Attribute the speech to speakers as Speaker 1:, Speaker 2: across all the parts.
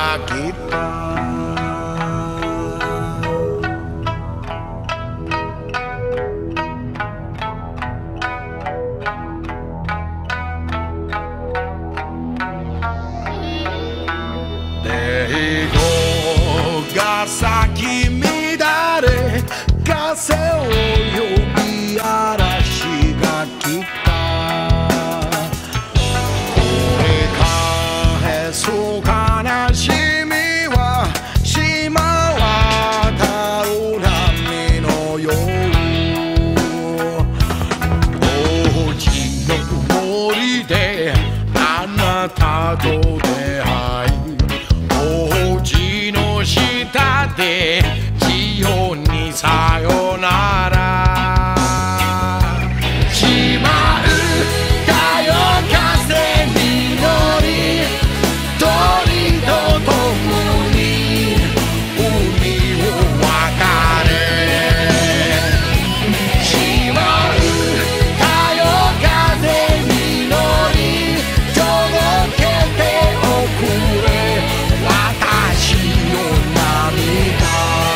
Speaker 1: が来た。レイゴが咲き乱れ風を呼び嵐が来た。これ返す悲しみは島渡る波のよう。王子の森であなたと出会い王子の下でジオにさよなら。しまうだよ風に乗り鳥と共に海を渡れ。しまうだよ風に乗り届けておくれ私の涙。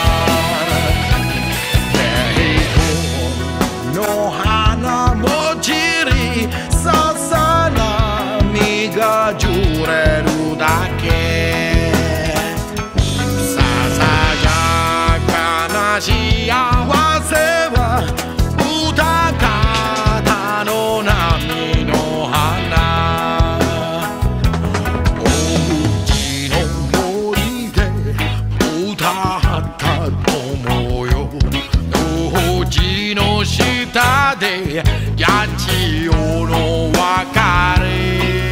Speaker 1: レイコの花も散りささ波が揺れるだけ。ささやかな幸せは歌方の波の花。お家の森で歌った友よ王子の下で八千代の別れ。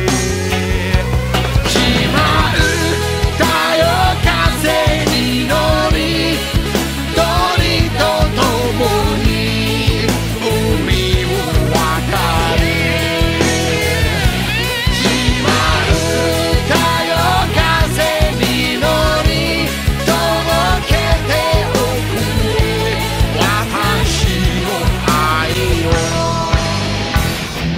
Speaker 1: しまうだよ風に乗り鳥と共に海を渡れ。しまうだよ風に乗り届けておくれ私の愛を。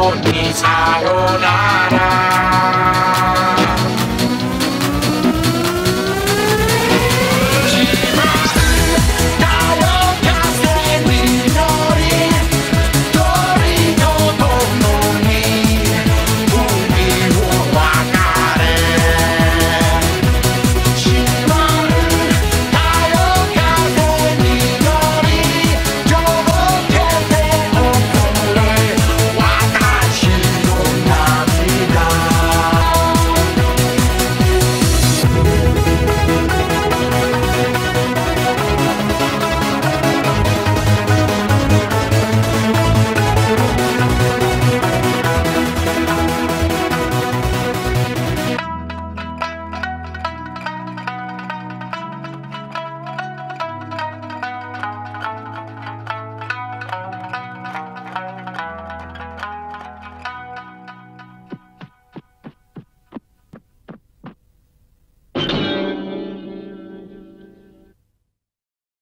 Speaker 1: にさよなら